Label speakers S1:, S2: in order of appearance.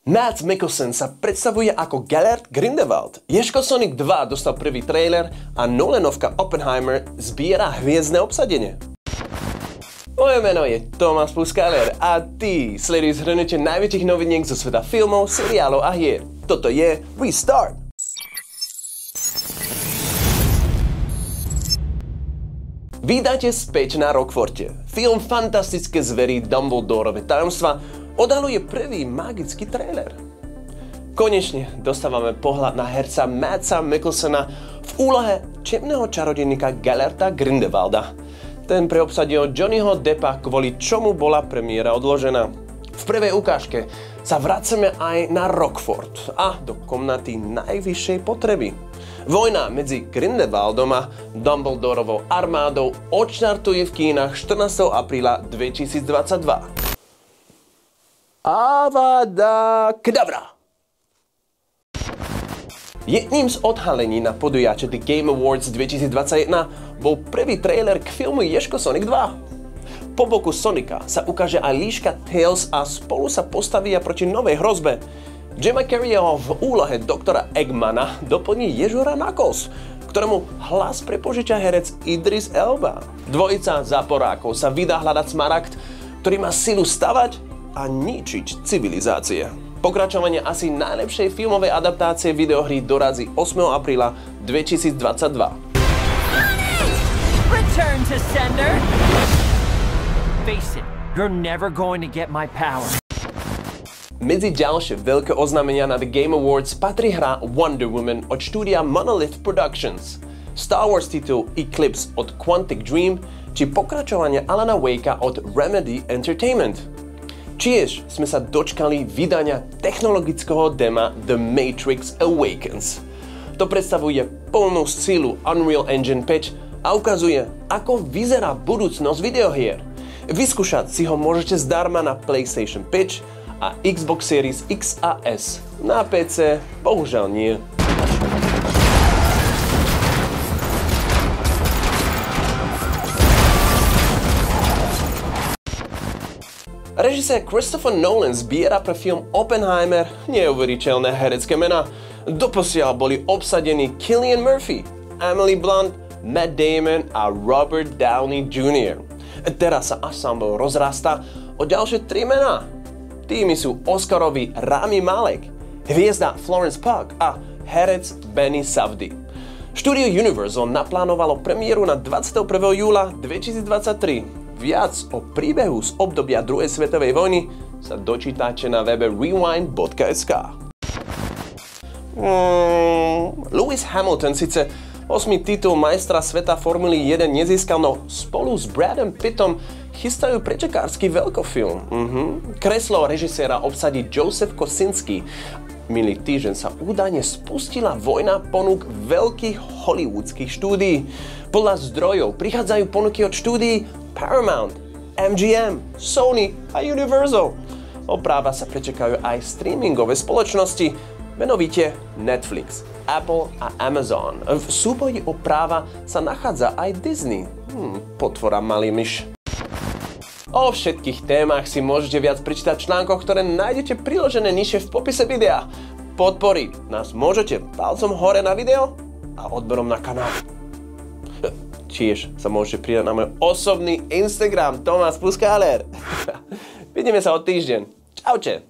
S1: Mads Mikkelsen sa predstavuje ako Gellert Grindelwald. Ježko Sonic 2 dostal prvý trailer a Nolanovka Oppenheimer zbiera hviezdne obsadenie. Moje meno je Tomáš Puskaler a ty sleduješ zhrnutie najväčších noviniek zo sveta filmov, seriálov a hier. Toto je Restart! Vítajte späť na Rockforte. Film Fantastické zvery Dumbledorove tajomstva odhaluje prvý magický trailer. Konečne dostávame pohľad na herca Madsa Mikkelsena v úlohe čemného čarodejníka Gellerta Grindelwalda. Ten preobsadil Johnnyho Deppa, kvôli čomu bola premiéra odložená. V prvej ukážke sa vracame aj na Rockfort a do komnaty najvyššej potreby. Vojna medzi Grindelwaldom a Dumbledorovou armádou odštartuje v kínach 14. apríla 2022. Avada Kedavra! Jedným z odhalení na podujatie The Game Awards 2021 bol prvý trailer k filmu Ježko Sonic 2. Po boku Sonika sa ukáže aj líška Tails a spolu sa postavia proti novej hrozbe. Jima Carreyho v úlohe doktora Eggmana doplní Ježora Knuckles, ktorému hlas prepožiča herec Idris Elba. Dvojica záporákov sa vydá hľadať Smaragd, ktorý má silu stavať a ničiť civilizácie. Pokračovanie asi najlepšej filmovej adaptácie videohry dorazí 8. apríla 2022.
S2: Return to sender. Face it, you're never going to get my power.
S1: Medzi ďalšie veľké oznámenia na The Game Awards patrí hra Wonder Woman od štúdia Monolith Productions, Star Wars titul Eclipse od Quantic Dream či pokračovanie Alana Wakea od Remedy Entertainment. Tiež sme sa dočkali vydania technologického dema The Matrix Awakens. To predstavuje plnú silu Unreal Engine 5 a ukazuje, ako vyzerá budúcnosť videohier. Vyskúšať si ho môžete zdarma na PlayStation 5 a Xbox Series X a S. Na PC bohužiaľ nie. Režisér Christopher Nolan zbiera pre film Oppenheimer neuveriteľné herecké mená. Doposiaľ boli obsadení Cillian Murphy, Emily Blunt, Matt Damon a Robert Downey Jr. Teraz sa ensemble rozrastá o ďalšie 3 mená. Tými sú Oscarový Rami Malek, hviezda Florence Pugh a herec Benny Safdie. Štúdio Universal naplánovalo premiéru na 21. júla 2023. Viac o príbehu z obdobia druhej svetovej vojny sa dočítate na webe rewind.sk. Lewis Hamilton síce 8. titul majstra sveta Formuly 1 nezískal, no spolu s Bradom Pittom chystajú prečekársky veľkofilm. Kreslo režiséra obsadí Joseph Kosinski. Minulý týždeň sa údajne spustila vojna ponúk veľkých hollywoodských štúdií. Podľa zdrojov prichádzajú ponuky od štúdií Paramount, MGM, Sony a Universal. O práva sa prečakajú aj streamingové spoločnosti, menovite Netflix, Apple a Amazon. V súboji o práva sa nachádza aj Disney. Potvora malý myš. O všetkých témach si môžete viac prečítať v článkoch, ktoré nájdete priložené nižšie v popise videa. Podporiť nás môžete palcom hore na video a odberom na kanál. Tiež sa môžete pridať na môj osobný Instagram Tomáš Puskaler. Vidíme sa o týždeň. Čaute.